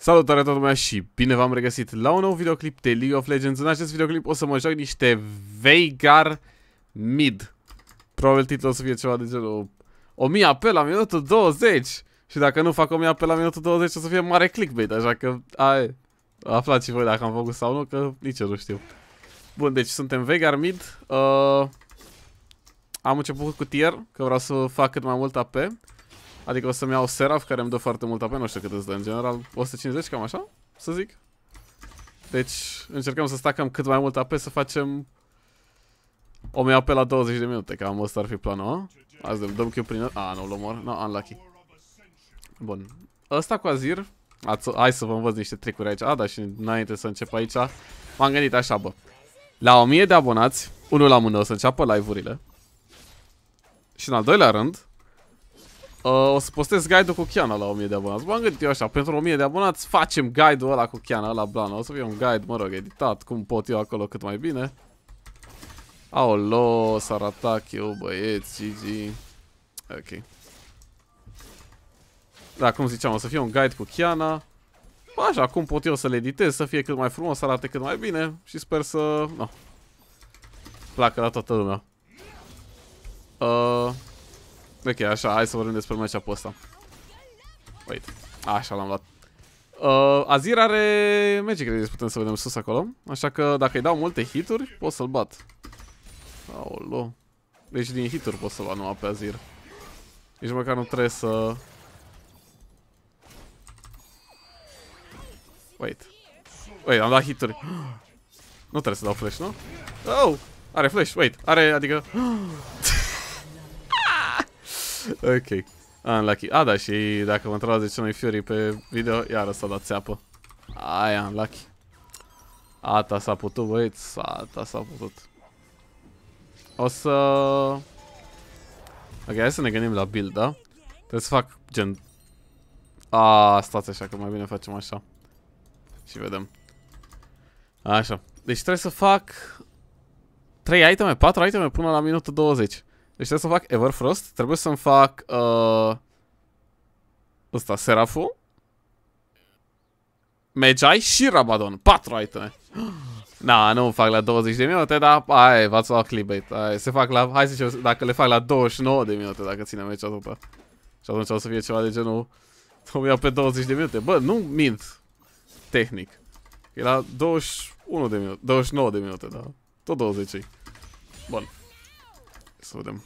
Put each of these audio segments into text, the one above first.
Salutare toată lumea și bine v-am regăsit la un nou videoclip de League of Legends. În acest videoclip o să mă joc niște Veigar mid. Probabil titlul o să fie ceva de genul 1000 AP la minutul 20. Și dacă nu fac 1000 AP la minutul 20 o să fie mare clickbait, așa că aflați și voi dacă am făcut sau nu, că nici eu nu știu. Bun, deci suntem Veigar mid. Am început cu tier, că vreau să fac cât mai mult AP. Adică o să-mi iau Seraph, care îmi dă foarte mult AP, nu știu cât îți dă în general, 150, cam așa, să zic. Deci încercăm să stacăm cât mai mult AP, să facem 1000 AP la 20 de minute, cam ăsta ar fi planul, a? Azi dăm Q prin... nu-l omor, no, unlucky. Bun, ăsta cu Azir, hai să vă învăț niște tricuri aici, da, și înainte să încep aici, m-am gândit așa, bă. La 1000 de abonați, unul la mână o să înceapă live-urile. Și în al doilea rând, o să postez guide-ul cu Kiana la 1000 de abonați. M-am gândit eu așa, pentru 1000 de abonați facem guide-ul ăla cu Kiana, ăla Blana. O să fie un guide, mă rog, editat, cum pot eu acolo cât mai bine. Aolo, s-ar atac eu, băieți, GG. Ok. Da, cum ziceam, o să fie un guide cu Kiana. Așa, cum pot eu să le editez, să fie cât mai frumos, să arate cât mai bine. Și sper să, placă la toată lumea. Ok, așa, hai să vorbim despre match-up-ul ăsta. Wait, așa l-am luat. Azir are Magic Resist, putem să vedem sus acolo. Așa că dacă îi dau multe hituri, pot să-l bat. Aolo. Deci din hituri pot să-l bat numai pe Azir. Nici măcar nu trebuie să... Wait, am dat hituri. Nu trebuie să dau flash, nu? Oh, are flash, wait, are, adică... Ok, unlucky. Da, și dacă mă întrebați de ce nu-i Fury pe video, iară s-a dat țeapă. Aia, unlucky. Ata s-a putut, băieți, ata s-a putut. O să... Ok, hai să ne gândim la build, da? Trebuie să fac gen... Stați așa, că mai bine facem așa. Și vedem. Așa, deci trebuie să fac 3 iteme, 4 iteme până la minutul 20. Deci trebuie să fac Everfrost, trebuie să-mi fac ăsta, Seraphu, Magi și Rabadon. 4 iteme. Nu fac la 20 de minute, dar v-ați luat clickbait. Se fac la, hai să zicem, dacă le fac la 29 de minute, dacă ține meci atâta. Și atunci o să fie ceva de genul 1000 pe 20 de minute. Bă, nu mint tehnic. E la 21 de minute, 29 de minute, da. Tot 20 -i. Bun. Să vedem.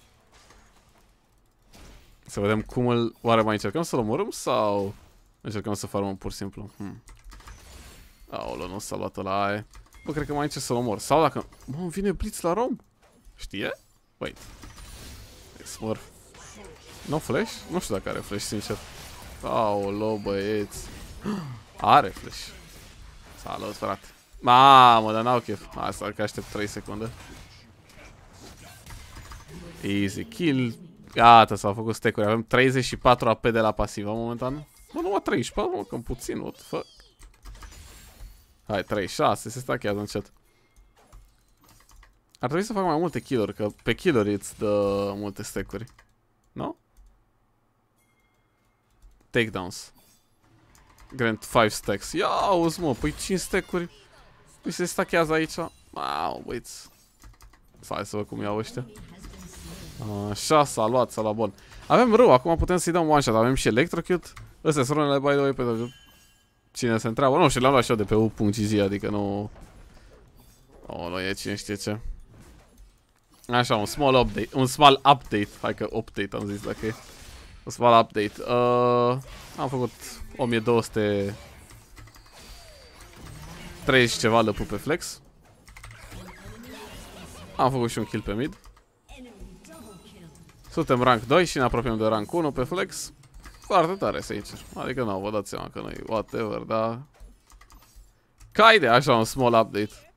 Să vedem cum îl... Oare mai încercăm să-l omorâm sau... Încercăm să farmăm pur și simplu? Aoleu, nu s-a luat ăla aia. Bă, cred că mai încerc să-l omor. Sau dacă... Mă, îmi vine Blitz la Rom. Știe? Wait. Smurf. Nu flash? Nu știu dacă are flash, sincer. Aoleu, băieți. Are flash. Salut, frate. Mamă, dar n-au chef. Asta că aștept 3 secunde. Easy kill. Gata, s-au făcut stack-uri. Avem 34 AP de la pasivă momentan. Mă, numai 34, mă, cam puțin, what the fuck. Hai, 36, se stachează încet. Ar trebui să fac mai multe kill-uri, că pe kill-uri îți dă multe stack-uri. Nu? Takedowns. Grant 5 stacks. Ia auzi, mă, păi 5 stack-uri. Păi se stachează aici. Wow, băiți. Hai să văd cum iau ăștia. Așa, s-a luat bun. Avem rău, acum putem să-i dăm one shot. Avem și Electrocute. Astea sunt runele, by the way, pentru cine se întreabă. Nu, și le-am luat și eu de pe u.gz, adică nu... nu e cine știe ce. Așa, un small update. Hai că update am zis dacă e. Un small update. Am făcut 1230 ceva lăpul pe flex. Am făcut și un kill pe mid. Suntem rank 2 și ne apropiem de rank 1 pe flex. Foarte tare, sincer. Adică nu, vă dați seama că nu-i whatever, dar... Ca idee, așa, un small update.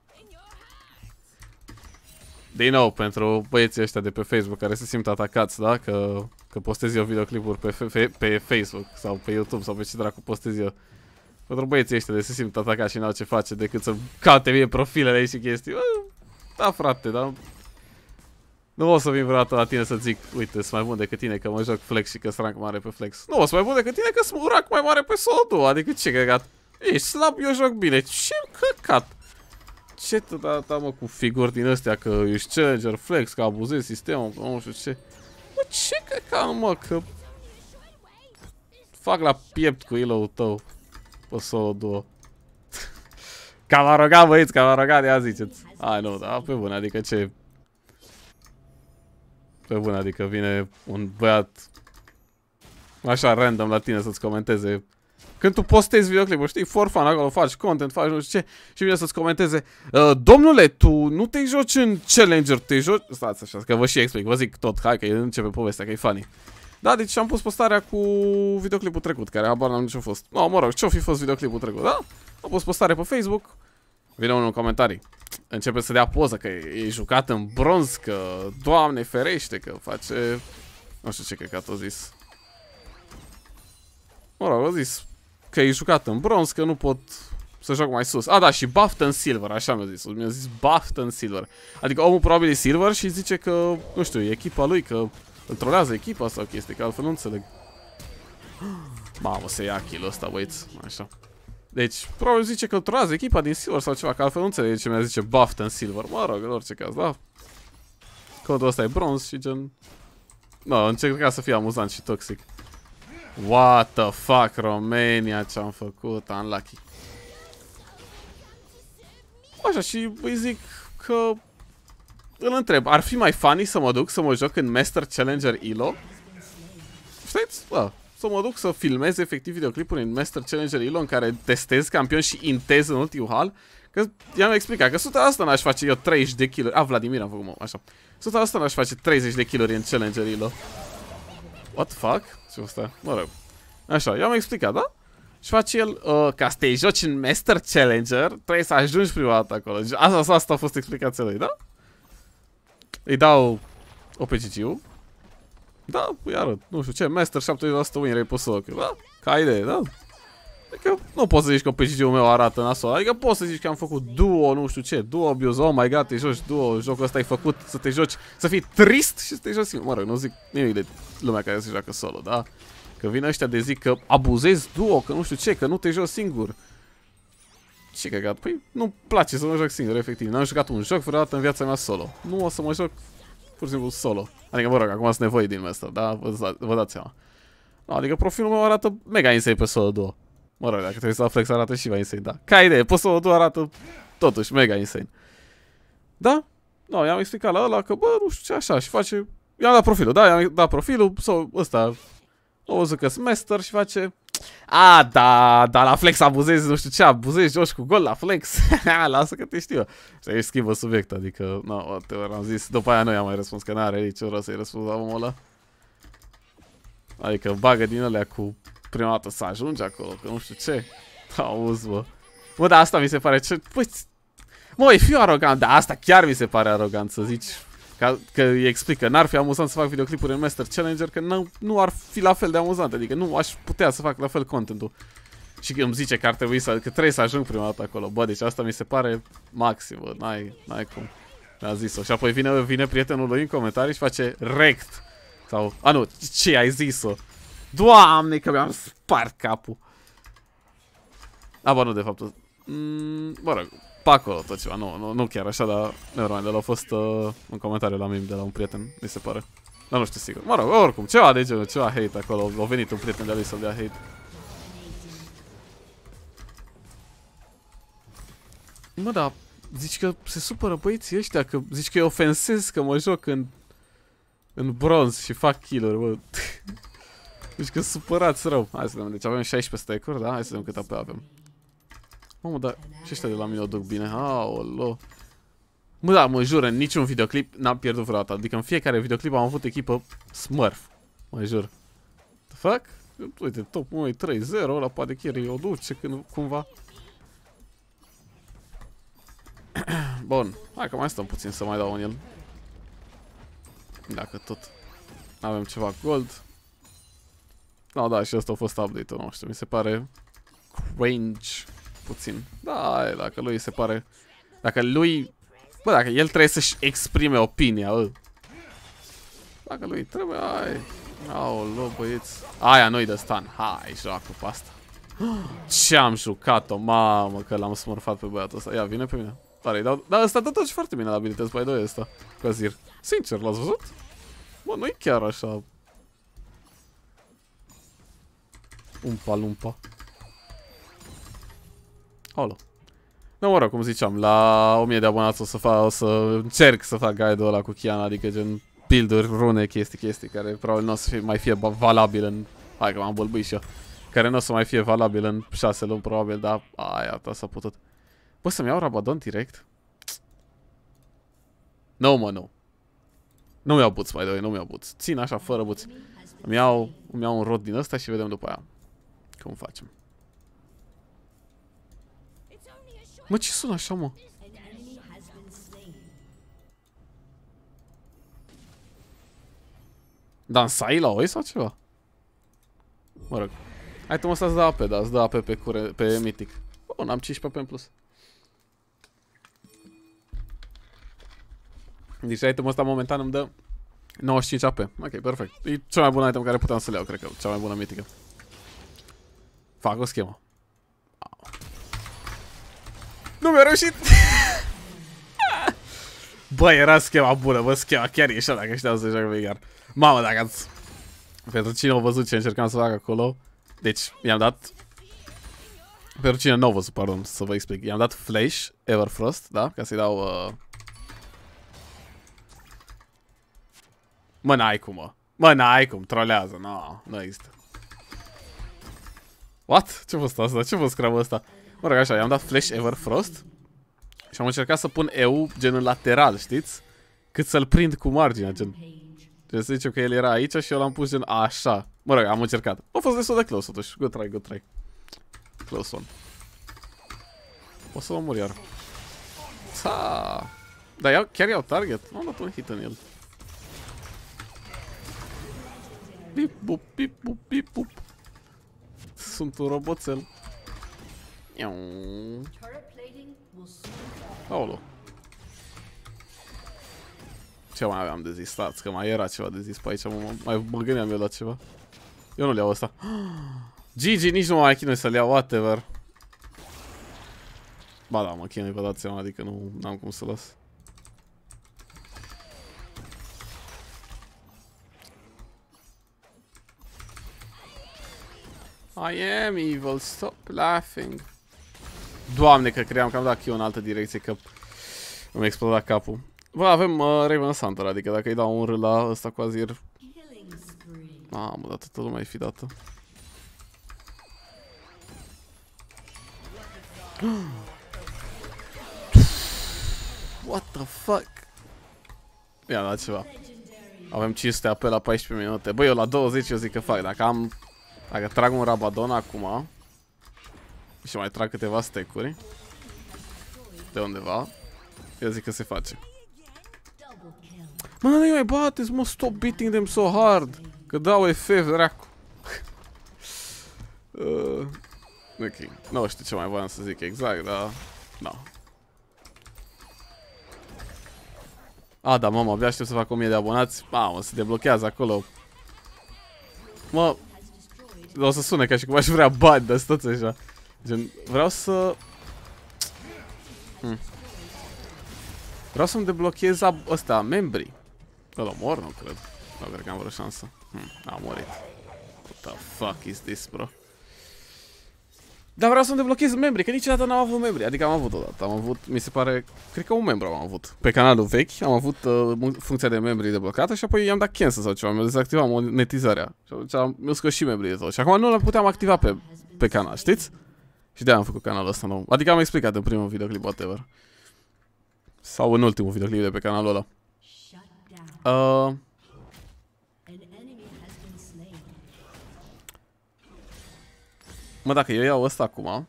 Din nou, pentru băieții ăștia de pe Facebook care se simt atacați, da? Că postez eu videoclipuri pe Facebook sau pe YouTube sau pe ce dracu postez eu. Pentru băieții ăștia de se simt atacați și n-au ce face decât să caute mie profilele și chestii. Da, frate, da... Nu o să vin vreodată la tine să zic, uite, sunt mai bun decât tine că mă joc flex și că sunt rank mare pe flex. Nu, sunt mai bun decât tine că sunt rank mai mare pe solo. Adică ce căcat? Ești slab, eu joc bine. Ce căcat? Ce tăta mă cu figuri din astea că ești challenger, flex, că abuzezi sistemul, că nu știu ce. Mă, ce căcat, mă, că fac la piept cu elo-ul tău pe solo duo. Cam arogat, băieți, cam arogat, ia ziceți. Hai, nu, da, pe bune, adică ce... Pe bune, adică vine un băiat așa random la tine să-ți comenteze. Când tu postezi videoclipul, știi, for fun, acolo faci content, faci nu știu ce, și vine să-ți comenteze: domnule, tu nu te joci în Challenger, te joci... Stați așa, că vă și explic, vă zic tot, hai că începe povestea, că e funny. Da, deci am pus postarea cu videoclipul trecut, care habar n-am nici-o fost. No, mă rog, ce-o fi fost videoclipul trecut, da? Am pus postare pe Facebook, vine unul în comentarii. Începe să dea poză că e jucat în bronz, că Doamne ferește, că face... Nu știu ce căcat o zis. Mă rog, o zis că e jucat în bronz, că nu pot să joc mai sus. A, da, și buffed în silver, așa mi-a zis. Mi-a zis buffed în silver. Adică omul probabil e silver și zice că, nu știu, e echipa lui, că îl trolează echipa sau chestii, că altfel nu înțeleg. Mamă, se ia kill-ul ăsta, băieți. Așa. Deci, probabil zice că îl trolează echipa din silver sau ceva, că altfel nu înțeleg ce mi-a zice buffed în silver. Mă rog, în orice caz, da. Codul ăsta e bronz și gen... No, încerca să fie amuzant și toxic. What the fuck, Romania, ce-am făcut, unlucky. Așa, și îi zic că... Îl întreb, ar fi mai funny să mă duc să mă joc în Master Challenger ELO? Știți? Da. Să mă duc să filmez efectiv videoclipuri în Master Challenger ELO în care testez campion și intez în ultimul hal. Că i-am explicat că 100% n-aș face eu 30 de killuri. Vladimir am făcut, mă, așa. 100% n-aș face 30 de killuri în Challenger ELO. What the fuck? Ce ăsta? Mă rog. Așa, i-am explicat, da? Și face el, ca să te joci în Master Challenger, trebuie să ajungi prima dată acolo. Asta a fost explicația lui, da? Îi dau OPGG-ul. Da, îi arăt, nu știu ce, Master 70% win rate pe solo, da? Ca idee, da? Adică nu poți să zici că OPGG-ul meu arată nasol. Adică poți să zici că am făcut duo, nu știu ce, duo abuse, oh my god, te joci duo, jocul ăsta ai făcut să te joci, să fii trist și să te joci singur. Mă rog, nu zic nimic de lumea care se joacă solo, da? Că vine ăștia de zic că abuzezi duo, că nu știu ce, că nu te joci singur. Ce căcat? Păi nu-mi place să mă joc singur, efectiv. N-am jucat un joc vreodată în viața mea solo. Nu o să mă joc pur și simplu solo. Adică, mă rog, acum sunt nevoie din asta, da? Vă dați seama. No, adică profilul meu arată mega insane pe solo duo. Mă rog, dacă trebuie să flex arată și mai insane, da. Ca idee, pe solo duo arată totuși mega insane. Da? No, i-am explicat la ăla că, bă, nu știu ce, așa, și face... I-am dat profilul, da? I-am dat profilul, sau ăsta... O văzut că sunt master și face... Da, la flex abuzezi, nu știu ce, abuzezi, joci cu gol la flex. Lasă că te știu. Și aici schimbă subiect, adică, no, am zis, după aia nu i-am mai răspuns, că n-are nici o rost să-i răspuns la omul ăla. Adică bagă din alea cu prima dată să ajungi acolo, că nu știu ce. Auzi, bă. Bă, dar asta mi se pare ce... Păi, mă, fiu arogant, dar asta chiar mi se pare arogant să zici... Că îi explic că n-ar fi amuzant să fac videoclipuri în Master Challenger, că nu ar fi la fel de amuzant, adică nu aș putea să fac la fel contentul. Și că îmi zice că ar trebui că trebuie să ajung prima dată acolo. Bă, deci asta mi se pare maxim, bă, n-ai cum. Mi-a zis-o. Și apoi vine prietenul lui în comentarii și face rect. Sau, nu, ce ai zis-o? Doamne, că mi-am spart capul. Bă, nu, de fapt. Mă rog. Pe acolo tot ceva, nu chiar așa, dar nevermind, a fost un comentariu la meme de la un prieten, mi se pare. Dar nu știu sigur. Mă rog, oricum, ceva de genul, ceva hate acolo, a venit un prieten de-a lui să-l dea hate. Mă, da, zici că se supără băieții ăștia, că zici că îi ofensez că mă joc în bronz și fac kill-uri, bă. Zici că supărați rău. Hai să vedem, deci avem 16 stack-uri, da? Hai să vedem cât AP avem. Mamă, dar și ăștia de la mine o duc bine. Aolo. Mă, da, mă jur, în niciun videoclip n-am pierdut vreodată. Adică în fiecare videoclip am avut echipă Smurf. Mă jur. The fuck? Uite, top 1-3-0, ăla poate chiar o duce cumva. Bun. Hai că mai stăm puțin să mai dau în el. Dacă tot avem ceva gold. No, da, și ăsta a fost update-ul nostru. Mi se pare cringe puțin. Da, dacă lui se pare... Dacă lui... Bă, dacă el trebuie să-și exprime opinia, Dacă lui trebuie, hai. Aoleu, băieți. Aia nu-i de stun. Hai, joacă pe asta. Ce-am jucat-o, mamă, că l-am smurfat pe băiatul ăsta. Ia, vine pe mine. Pare, dar ăsta dă toți foarte bine la abilități, by the way, ăsta. Kha'Zir. Sincer, l-ați văzut? Bă, nu-i chiar așa. Umpa-lumpa. Aoleu. Nu, mă rog, cum ziceam, la 1000 de abonați o să încerc să fac guide-ul ăla cu Kiana, adică gen build-uri, rune, chestii, care probabil nu o să mai fie valabil în... Hai că m-am bălbuit și eu. Care nu o să mai fie valabil în 6 luni, probabil, dar aia, s-a putut. Bă, să-mi iau Rabadon direct? Nu, mă, nu. Nu-mi iau buți, mai doi, nu-mi iau buți. Țin așa, fără buți. Îmi iau un rod din ăsta și vedem după aia cum facem. Mă, ce sună așa, mă? Dansai la oi sau ceva? Mă rog. Hai, tu mă să-ți dă AP, da, îți dă AP pe Mythic. Bun, am 15 AP în plus. Deci itemul ăsta momentan îmi dă 95 AP. Ok, perfect. E cea mai bună item care puteam să le iau, cred că. Cea mai bună mitică. Fac o schemă. Nu mi-a reușit! Bă, era schema bună, bă, schema chiar e așa dacă știam să joc Veigar. Mamă, dacă ați... Pentru cine au văzut ce încercam să fac acolo. Deci, i-am dat... Pentru cine nu au văzut, pardon, să vă explic. I-am dat Flash, Everfrost, da? Ca să-i dau... Mă, n-ai cum, mă. Mă, n-ai cum, trolează, nu există. What? Ce-a fost asta? Ce-a fost crama asta? Mă rog, așa, i-am dat Flash Everfrost și am încercat să pun EU gen în lateral, știți? Cât să-l prind cu marginea, gen. Gen să zicem că el era aici și eu l-am pus gen așa. Mă rog, am încercat. A fost destul de close totuși. Good try, good try. Close one. O să mă mor iar. Dar chiar iau target? Nu am dat un hit în el. Bip, bup, bip, bup, bip, bup. Sunt un roboțel. Aolo. Ce mai aveam de zis? Stați, că mai era ceva de zis pe aici. Mă gândeam eu la ceva. Eu nu-l iau ăsta. GG, nici nu mă mai chinui să-l iau, whatever. Ba da, mă chinui, vă dați seama, adică nu am cum să las. I am evil, stop laughing. Doamne, că cream că am dat eu în altă direcție, că îmi exploda capul. Bă, avem Raven Hunter, adică dacă îi dau un R la ăsta cu Kha'Zir. Mamă, dar toată lumea e fi dată. What the fuck? Ia, da, ceva. Avem 500 AP la 14 minute. Băi, eu la 20 eu zic că fac. Dacă trag un Rabadon acum și mai trag câteva stack-uri de undeva, eu zic că se face. Mă, nu mai bateți, mă, stop beating them so hard. Că dau FF, dracu. Ok, nu știu ce mai voiam să zic exact, dar... No. Da, mama, abia aștept să fac 1000 de abonați. Mamă, se deblochează acolo. Mă... O să sune ca și cum aș vrea bani, dar stați așa. Gen, vreau să... Vreau să-mi deblochez ăsta, membrii. Ăla mor, nu cred. Nu cred că am vreo șansă. A murit. What the fuck is this, bro? Dar vreau să-mi deblochez membrii, că niciodată n-am avut membri. Adică am avut odată, am avut, mi se pare, cred că un membru am avut. Pe canalul vechi am avut funcția de membri deblocată și apoi i-am dat cancel sau ceva, mi-a dezactivat monetizarea. Și mi-a scos și membrii de tot. Și acum nu le puteam activa pe canal, știți? Și de-aia am făcut canalul ăsta nou. Adică am explicat în primul videoclip, whatever. Sau în ultimul videoclip de pe canalul ăla. Mă, dacă eu iau ăsta acum,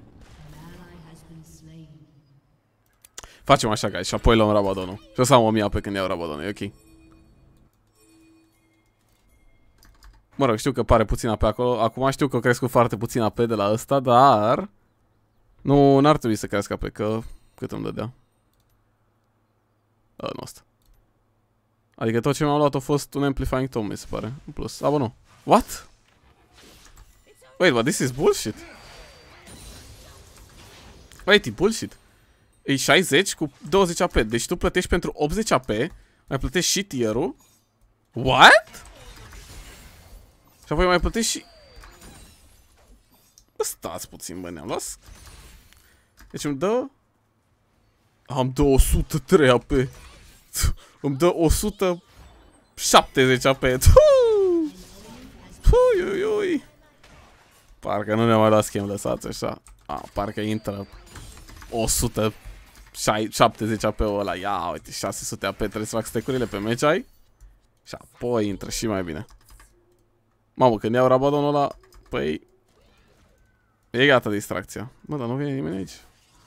facem așa, guys, și apoi luăm Rabadonul. Și o să am 1000 pe când iau Rabadonul, e ok. Mă rog, știu că pare puțin AP acolo. Acum știu că a crescut foarte puțin AP de la ăsta, dar... Nu, n-ar trebui să crească AP, că... Cât îmi dădea? Nu ăsta. Adică tot ce mi-am luat a fost un Amplifying Tome, mi se pare. În plus. A, bă, nu. What? Wait, but this is bullshit. Wait, e bullshit. E 60 cu 20 AP. Deci tu plătești pentru 80 AP, mai plătești și tier-ul. What? Și apoi mai plătești și... Stați puțin, bă, ne-am luat. Deci îmi dă... Am dă 103 AP. Îmi dă 170 AP. Ui. Parcă nu ne-am mai luat schimb, lăsați așa. Parcă intră 170 AP-ul ăla. Ia, uite, 600 AP. Trebuie să fac stack-urile pe Magi. Și apoi intră și mai bine. Mamă, când iau Rabadonul ăla, păi... E gata distracția. Mă, dar nu vine nimeni aici.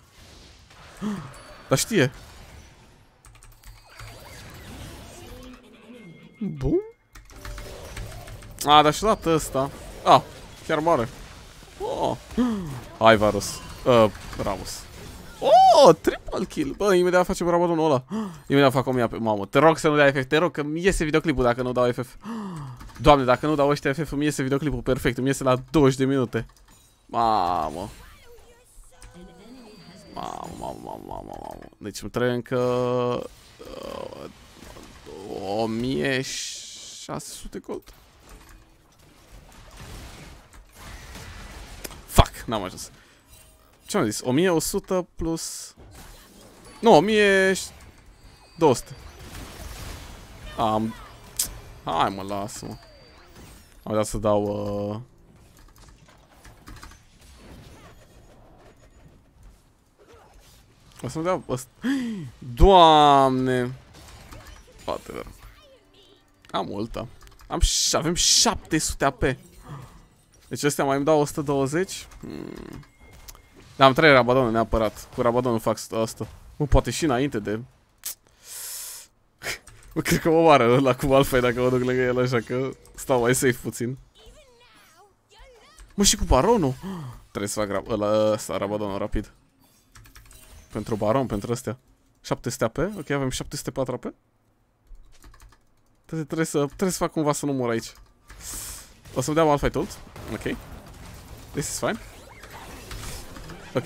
Dar știe. Bum. Dar și dat ăsta. Chiar moare. Hai, Varus. Ramus. Triple kill. Bă, imediat facem Rabadonul ăla. Imediat fac 1000 pe mamă. Te rog să nu dai FF. Te rog că mi iese videoclipul dacă nu dau FF. Doamne, dacă nu dau ăștia FF, îmi iese videoclipul perfect. Îmi iese la 20 de minute. Mamă. Mamă. Deci îmi trebuie încă 1600 gold. Fuck, n-am ajuns. Ce am zis? 1100 plus... Nu, 1200. Hai mă, lasă-mă. Am dat să dau... O să-mi dau ăsta. Doamne! Poate, am multă. Avem 700 AP. Deci ăstea mai îmi dau 120. Da, am 3 Rabadone neapărat. Cu Rabadonul fac asta. Poate și înainte de... Cred că mă omoară ăla cu Malphite dacă mă duc lângă el, așa că stau mai safe puțin. Mă, și cu Baronul? Trebuie să fac ăsta, Rabadonul rapid. Pentru Baron, pentru astea. 700 AP? Ok, avem 704 AP. Trebuie să fac cumva să nu mor aici. O să-mi dea Malphite ult. Ok. This is fine. Ok.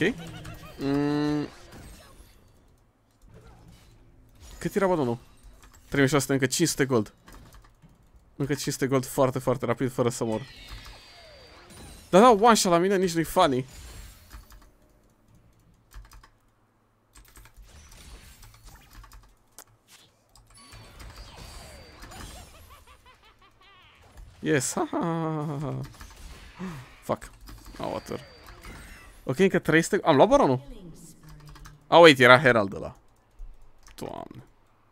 Cât era Badonul? 3600, încă 500 gold. Încă 500 gold foarte, foarte rapid, fără să mor. Da, one shot la mine nici nu-i funny. Yes, haha. Fuck. Water. Ok, încă 300... Am luat baronul. Wait, era Herald ăla. Doamne.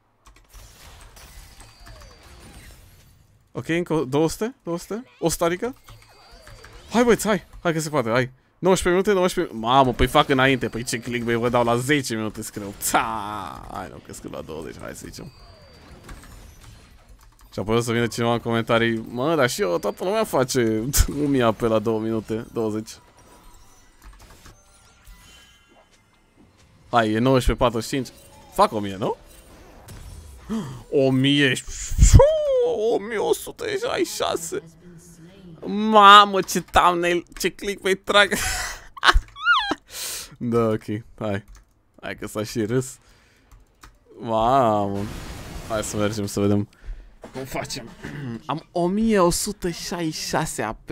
Ok, încă 200? 200? 100 adică? Hai băieți, hai că se poate, hai. 19 minute, 19 minute. Mamă, păi fac înainte, păi ce clickbait vă dau la 10 minute scriu. Hai, nu, că scriu la 20, hai să zicem. Și apoi o să vină cineva în comentarii. Mă, dar și eu, toată lumea face 1000 pe la 2 minute, 20. Hai, e 19:45. Fac 1000, nu? 1000. 1166. Mamă, ce thumbnail, ce clickbait trag. Da, ok, hai că s-a și râs. Mamă. Hai să mergem să vedem cum facem. Am 1166 AP.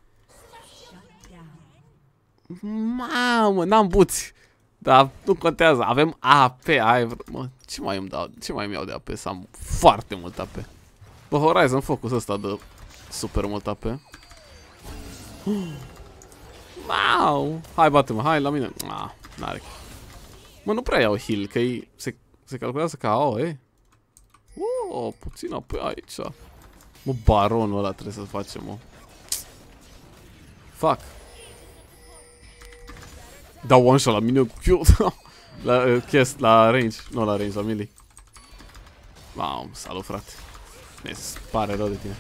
Mamă, n-am buți. Dar nu contează, avem AP. Mă, ce mai îmi dau? Ce mai mi-au de AP? Să am foarte mult AP. Bă, Horizon Focus ăsta dă super mult AP. Wow. Hai, bate-mă, hai la mine. N-are. Mă, nu prea iau heal, că se calculează ca AOE. Puțin AP aici. Mă, baronul ăla trebuie să-l facem, mă. Fuck. Dau one shot la mine cu Q. La chest, la range. Nu la range, la melee. Wow, salut, frate. Ne pare rău de tine.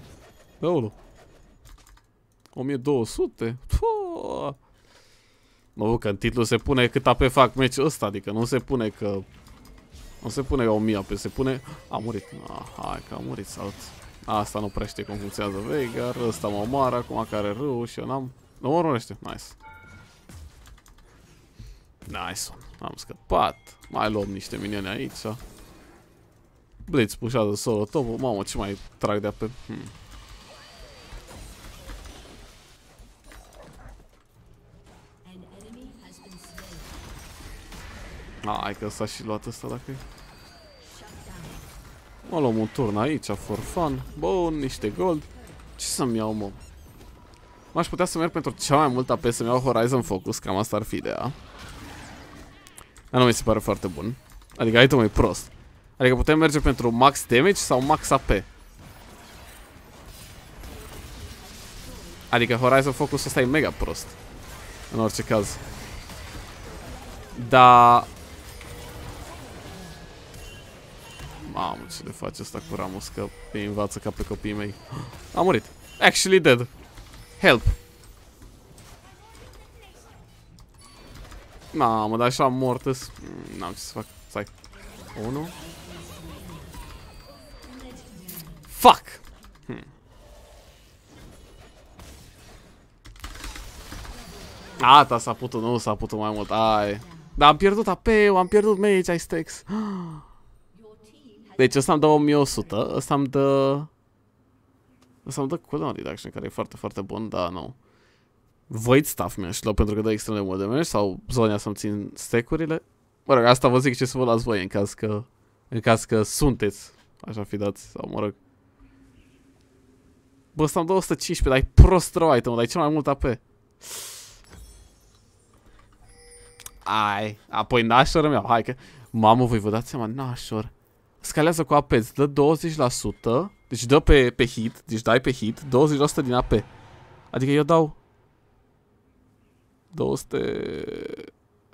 Ulu. 1200. Mă, că în titlu se pune cât AP fac meciul ăsta, adică nu se pune că... Nu se pune ca 1000 AP, se pune... A murit. Hai că a murit, salut. Asta nu prea știe cum funcționează Veigar, ăsta mă omoară acum care râu și eu n-am... Nu mă urmărește, nice. Nice, am scăpat. Mai luăm niște minioni aici. Blitz pușează solo top-ul. Mamă, ce mai trag de AP? Hai că s-a și luat ăsta dacă e. Mă luăm un turn aici, for fun. Bun, niște gold. Ce să-mi iau, mă? M-aș putea să merg pentru cea mai mult AP să-mi iau Horizon Focus, cam asta ar fi ideea. Dar nu mi se pare foarte bun. Adică itemul e prost. Adică putem merge pentru max damage sau max AP. Adică Horizon Focus ăsta e mega prost. În orice caz. Da. Mamă, ce le face asta cu Ramos, că îi învață ca pe copiii mei. A murit. Actually dead. Help. Mamă, dar așa mort. N-am ce să fac. Stai. 1. Fuck. Ata, s-a putut, nu s-a putut mai mult. Ai. Dar am pierdut AP-ul, am pierdut mage, ai stacks. Deci ăsta îmi dă 1100, ăsta îmi dă... Ăsta îmi dă cooldown reduction, care e foarte, foarte bun, dar nu. Void Staff mi-aș lua pentru că dă extrem de mult damage sau Zonia să-mi țin stack-urile. Mă rog, asta vă zic ce să vă las voi în caz că sunteți așa fi dați, sau mă rog. Bă, ăsta îmi dă 115, dar e prost rău item, dar e cel mai mult AP. Ai, apoi Nashor îmi iau, hai că... Mamă, voi vă dați seama, Nashor scalează cu AP, îți dă 20%, deci dă pe hit, deci dai pe hit, 20% din AP. Adică eu dau 200...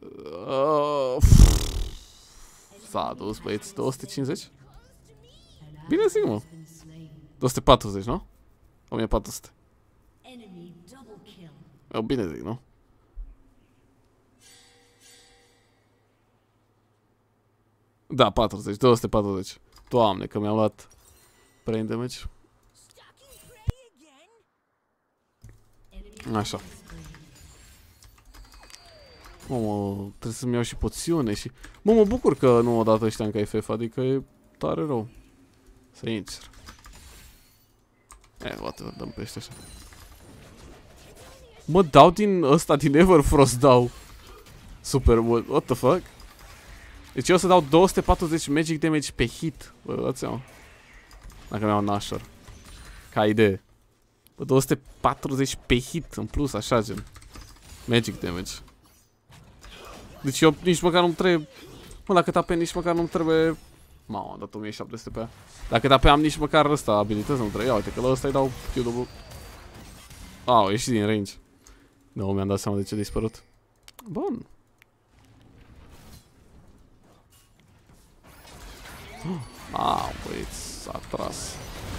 S-a dus, băieți, 250? Bine zic, mă. 240, nu? 1400. Bine zic, nu? Da, 40, 240. Doamne, că mi-am luat brain damage. Așa. Mă, trebuie să-mi iau și poțiune și... Mă bucur că nu odată știam că ai FF, adică e tare rău. Sincer. Whatever, dăm pește așa. Mă, dau din ăsta, din Everfrost dau. Super mult, what the fuck? Deci eu o să dau 240 magic damage pe hit. Bă, dați seama. Dacă mi-au Nashor. Ca idee. Bă, 240 pe hit în plus, așa gen. Magic damage. Deci eu nici măcar nu-mi trebuie... Mă, la cât AP nici măcar nu-mi trebuie... Mamă, am dat 1700 pe aia. La cât AP am nici măcar ăsta abilități nu-mi trebuie. Ia uite că la ăsta îi dau QW. Au, ieșit din range. Nu, mi-am dat seama de ce a dispărut. Bun. Băieți, s-a tras.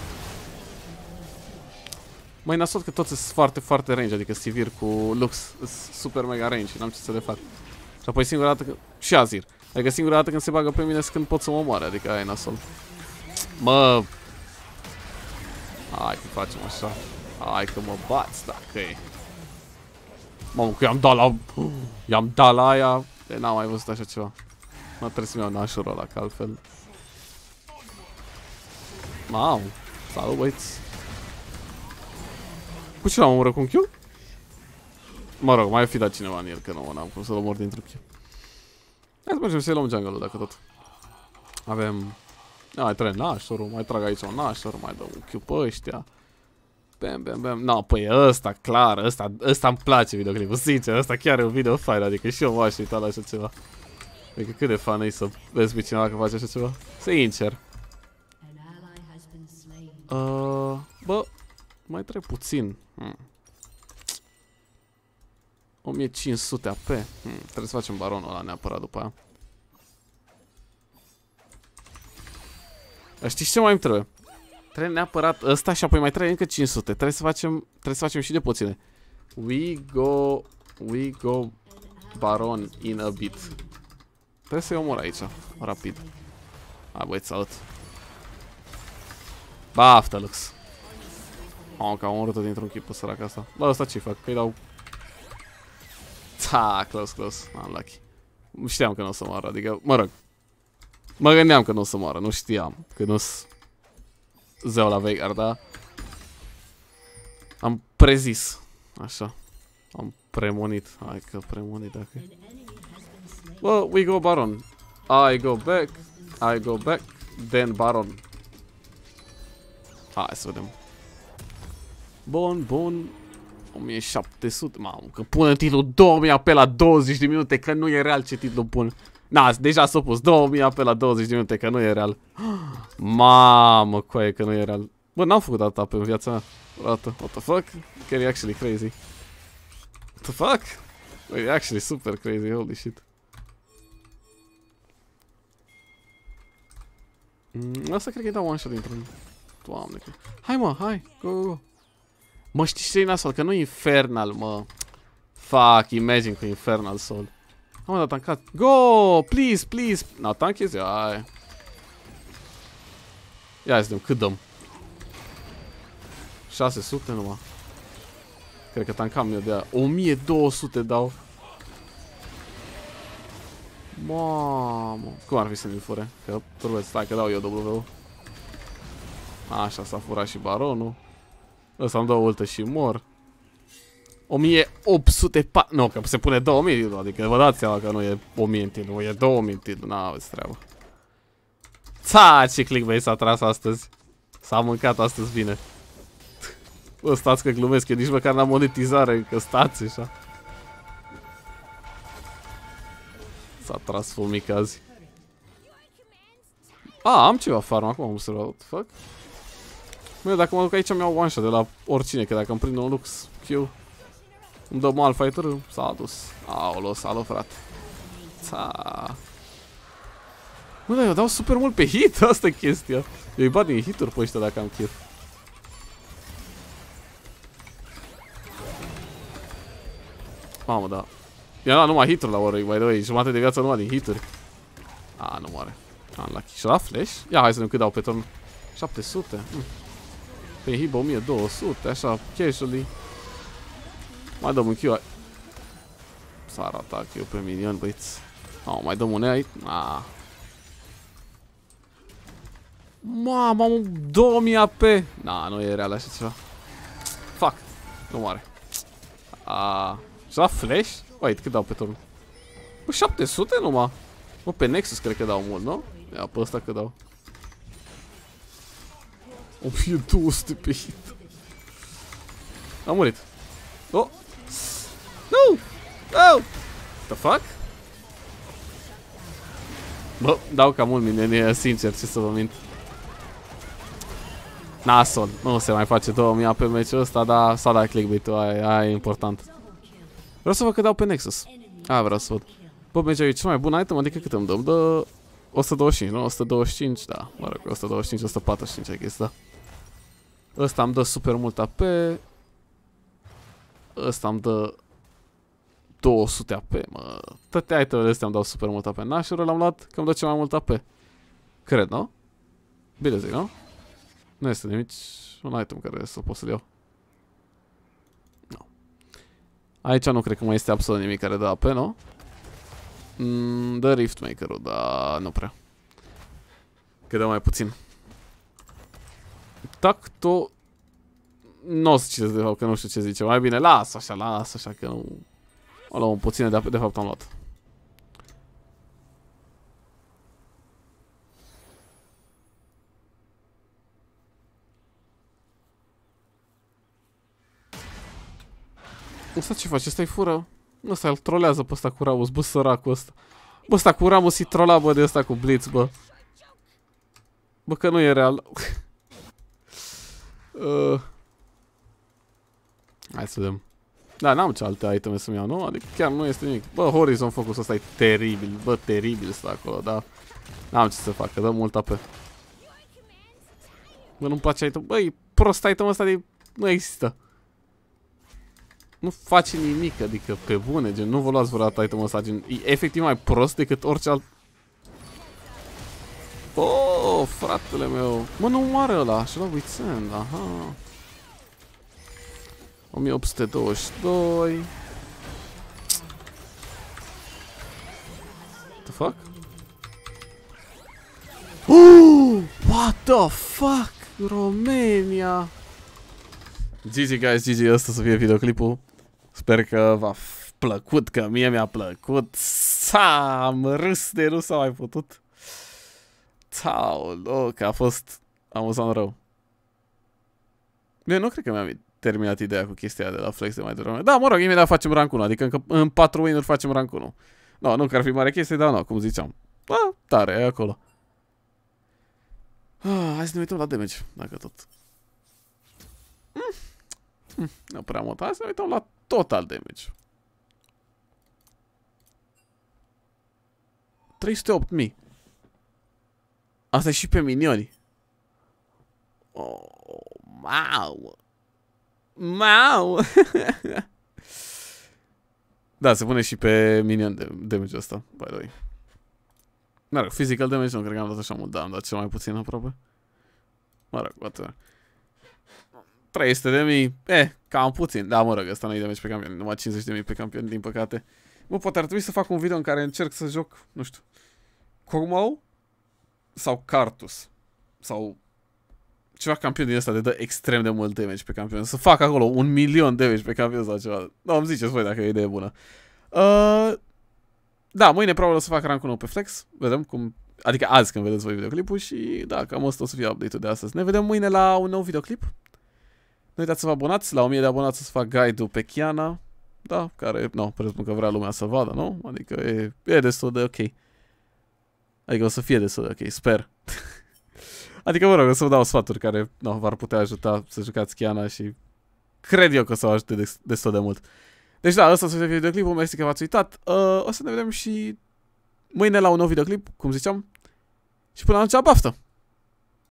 Măi, nasol că toți sunt foarte, foarte range, adică Sivir cu Lux, super mega range, n-am ce să le fac. Și apoi singura dată când... Și Azir. Adică singura dată când se bagă pe mine când pot să mă omoare, adică aia e nasol. Mă... Hai că facem așa. Hai că mă bați dacă e. Mamă, că i-am dat la... I-am dat la aia. N-am mai văzut așa ceva. Mă, trebuie să-mi iau Nashor ăla, că altfel... Mamă, salut băieți. Cu ce l-am omorât, cu un kill? Mă rog, mai fi dat cineva în el, că nu, n-am cum să-l omor dintr-un kill. Hai să mergem să-i luăm jungle-ul, dacă tot. Avem... Mai trebuie Nashor-ul, mai trag aici un Nashor, mai dăm un kill pe ăștia. Bam, bam, bam. No, păi ăsta, clar, ăsta îmi place videoclipul, sincer, ăsta chiar e un video fain, adică și eu m-aș uita la așa ceva. Adică cât de fan e să vezi pe cineva că face așa ceva? Sincer. Bă, mai trebuie puțin. 1500 AP. Trebuie să facem baronul ăla neapărat după aia. Știți ce mai îmi trebuie? Trebuie neapărat ăsta și apoi mai trebuie încă 500. Trebuie să facem și de puține. We go Baron in a bit. Trebuie să-i omor aici, rapid. Hai băieți, salut. Baftă, Lux. Că am omorât-o dintr-un chip pe săraca asta. Bă, ăsta ce fac? Că-i dau... Close. Unlucky. Știam că nu o să moară, adică, mă rog. Mă gândeam că nu o să moară, nu știam. Că nu-s zeu la Veigar, da? Am prezis. Așa. Am premonit. Hai că premonit dacă e. Well, we go Baron. I go back. Then Baron. Hai să vedem. Bun. 1700. Mamă, că pune titlul 2000 AP la 20 de minute, că nu e real ce titlu pun. Na, deja s-a pus 2000 AP la 20 de minute, că nu e real. Mamă, coaie, că nu e real. Bă, n-am făcut atâta pe viața mea. What the fuck? Care e actually crazy. What the fuck? E actually super crazy, holy shit. Asta cred că-i dau one shot dintr-un... Doamne, că... Hai mă, hai, go. Mă, știi ce-i nasol? Că nu e Infernal, mă. Fuck, imagine cu Infernal Soul. Am dat tankat. Go, please. Na, tanchezi, hai. Ia să vedem, cât dăm? 600 numai. Cred că tankam eu de aia. 1200 dau. Mamă. Cum ar fi să mi fure? Că trebuie să stai că dau eu W. Așa, s-a furat și baronul. Ăsta îmi dă ultă și mor. 1800. Nu, că se pune 2000. Adică vă dați seama că nu e 1000 în titlu, e 2000 în titlu. N-aveți treabă. Ce clickbait s-a tras astăzi. S-a mâncat astăzi bine. Bă, stați că glumesc, eu nici măcar n-am monetizare încă, stați așa. S-a tras fulmic azi. Am ceva farm acum, am observat, what the fuck? Mă, dacă mă duc aici mi-au one shot de la oricine, că dacă îmi prind un Lux Q, îmi dă Malfighter, s-a dus. Aolo, salut, frate. Mă, dar eu dau super mult pe hit, asta e chestia. Eu îi bat din hituri pe ăștia dacă am chef. Mamă, da. I-am dat numai hituri la Warwick, by the way, jumătate de viață numai din hituri. Nu moare. Unlucky. Și la flash? Ia, hai să vedem cât dau pe turn. 700. Pe hib 1200, așa, casually. Mai dăm un Q. S-ar atac eu pe minion, băiți. Mai dăm un E aici. Mamă, 2000 AP. Nu e real așa ceva. Fuck. Nu moare. Și la flash? Uite, cât dau pe turn? 700 numai. Mă, pe Nexus cred că dau mult, nu? Ia, pe ăsta cât dau? 1200 pe hit. Am murit. Oh! No! Oh! The fuck? Bă, dau cam mult mine, sincer, ce să vă mint. Nasol, nu se mai face 2000 pe meciul ăsta, dar s-a dat clickbait-ul, aia e important. Vreau să văd că dau pe Nexus. Vreau să văd. Bă, mergea e cel mai bun item, adică cât îmi dăm? Dă 125, nu? 125, da. Mă rog, 125, 145 e chestia. Ăsta îmi dă super mult AP. Ăsta îmi dă 200 AP, mă. Toate itemele astea îmi dau super mult AP. Nashorul l-am luat că îmi dă cel mai mult AP. Cred, nu? Bine zic, nu? Nu este nimic un item care să pot să-l iau. Nu. Aici nu cred că mai este absolut nimic care dă AP, nu? Dă Riftmaker-ul, dar nu prea. Că dă mai puțin. Tacto... Nu o să citesc de fapt, că nu știu ce zice. Mai bine, lasă așa, că nu... O luăm puține, de fapt am luat. Ăsta ce face? Ăsta-i fură? Ăsta îl trolează pe ăsta cu Ramus, bă, săracul ăsta. Bă, ăsta cu Ramus-i trola, bă, de ăsta cu Blitz, bă. Bă, că nu e real. Hai să vedem. Da, n-am ce alte iteme să-mi iau, nu? Adică chiar nu este nimic. Bă, Horizon Focus ăsta e teribil. Bă, teribil ăsta acolo, da. N-am ce să fac, că dă mult AP. Bă, nu-mi place item. Bă, e prost item ăsta de... Nu există. nu face nimic, adică pe bune, gen, nu vă luați vreodată itemul ăsta, gen, e efectiv mai prost decât orice alt... Oh, fratele meu, mă, nu moare ăla, și-a luat Witsend, aha. 1822. What the fuck? What the fuck? România! GG guys, GG, ăsta să fie videoclipul. Sper că v-a plăcut, că mie mi-a plăcut. Am râs de nu s-a mai putut. Aoleu, că a fost amuzant rău. Eu nu cred că mi-am terminat ideea cu chestia de la Flex de mai devreme. Da, mă rog, imediat facem rank 1, adică încă în 4 win-uri facem rank 1. No, nu că ar fi mare chestie, dar nu, cum ziceam. Da, tare, e acolo. Hai să ne uităm la damage, dacă tot. Nu prea mult. Hai să ne uităm la total damage. 308.000. Asta e și pe minioni. Oh, mau. Mau. Da, se pune și pe minion de damage-ul ăsta, by the way. Mă rog, physical damage nu cred că am dat așa mult, da, am dat cel mai puțin aproape. Mă rog, whatever. 300.000, cam puțin. Da, mă rog, ăsta nu e damage pe campion, numai 50.000 pe campion, din păcate. Bă, poate ar trebui să fac un video în care încerc să joc, nu știu, Kog'Maw sau Karthus. Sau ceva campion din ăsta de dă extrem de mult damage pe campion. Să fac acolo 1.000.000 damage pe campion sau ceva. Nu, îmi ziceți voi dacă e o idee bună. Da, mâine probabil o să fac rank 1 pe Flex. Vedem cum... Adică azi când vedeți voi videoclipul și da, cam asta o să fie update-ul de astăzi. Ne vedem mâine la un nou videoclip. Nu uitați să vă abonați, la 1000 de abonați să fac guide-ul pe Kiana. Da, care, nu, presupun că vrea lumea să vadă, nu? Adică e destul de ok. Adică o să fie destul de ok, sper. Adică, mă rog, o să vă dau sfaturi care v-ar putea ajuta să jucați Kiana și cred eu că o să vă ajute destul de mult. Deci da, ăsta o să fie videoclipul, mersi că v-ați uitat. O să ne vedem și mâine la un nou videoclip, cum ziceam. Și până atunci, baftă!